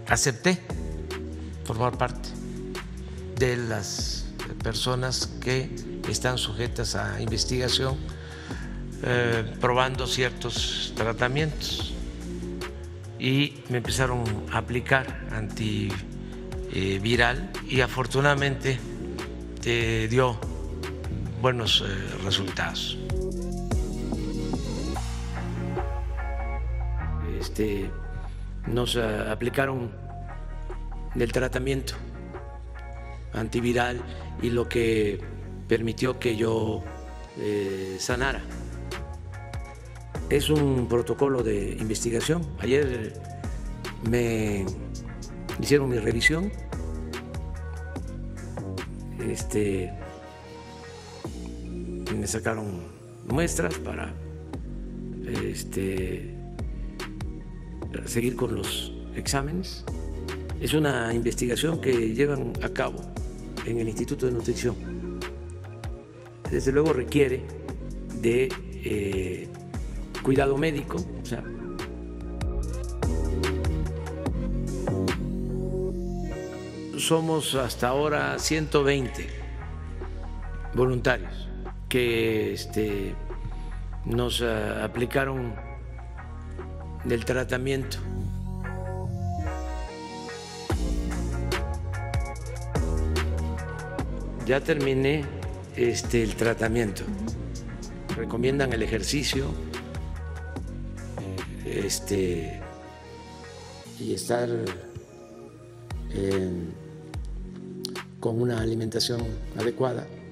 acepté formar parte de las personas que están sujetas a investigación, probando ciertos tratamientos, y me empezaron a aplicar antiviral y afortunadamente dio buenos resultados. Nos aplicaron el tratamiento antiviral y lo que permitió que yo sanara. Es un protocolo de investigación. Ayer me hicieron mi revisión. Me sacaron muestras para seguir con los exámenes. Es una investigación que llevan a cabo en el Instituto de Nutrición. Desde luego requiere de cuidado médico, o sea, somos hasta ahora 120 voluntarios que nos aplicaron del tratamiento. Ya terminé el tratamiento. Recomiendan el ejercicio y estar con una alimentación adecuada.